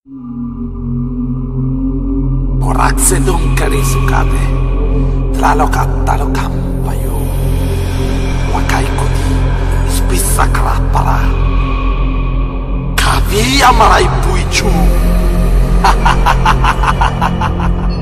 Orakse dong kari sukade, tlalokatta lo kampayo, wakai kodi, spissa krapara, kavia marai puichu.